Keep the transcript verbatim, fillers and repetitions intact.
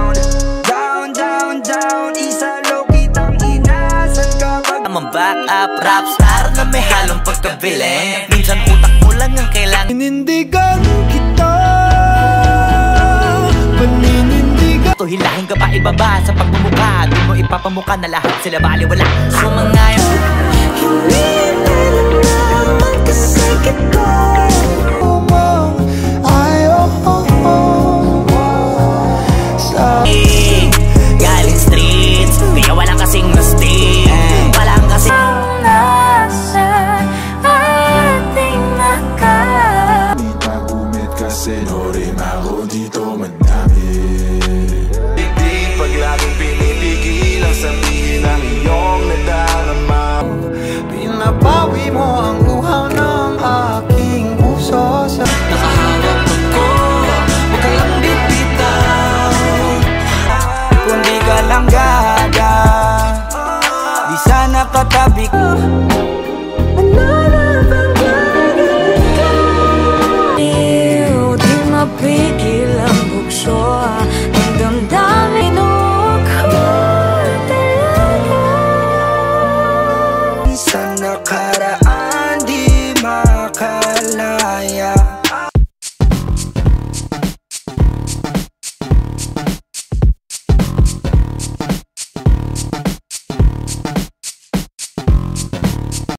down. Down, down, down, isa low kitang inasan kapag back up, rap star na may halong pagkabili. Minsan utak mo lang ang kailangan. Pinindigan kita, paninindigan. To hilahin ka pa ibaba sa pagmumukha. Di mo ipapamuka na lahat sila baliwala. So mga yun, hindi nalaman kasi kita. Ay, oh, oh, oh, oh. galing streets, kaya walang kasing mistik. Walang kasing nasa ating nakal. Di tagumit kasi norim ako dito madami. Digdig pag laging pinipigil ang sabihin ang iyong nadarama. Pinabawi mo ang uhaw ng aking puso sa nakahawak ko. Huwag ka lang bibitaw, kundi ka lang gaga. Di sana katabi ko.